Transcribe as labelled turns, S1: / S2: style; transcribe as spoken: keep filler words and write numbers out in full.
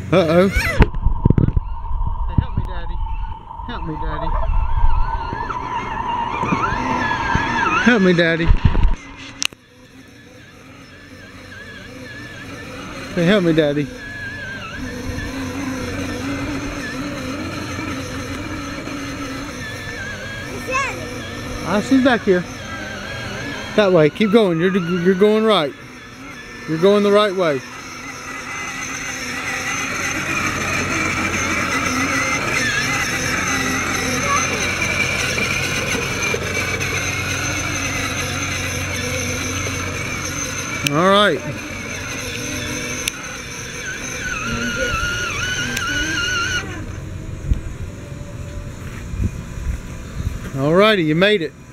S1: Uh-oh. Help me, Daddy. Help me, Daddy. Help me, Daddy. Say, help me, Daddy. Ah, she's back here. That way. Keep going. You're you're going right. You're going the right way. All right. All righty, you made it.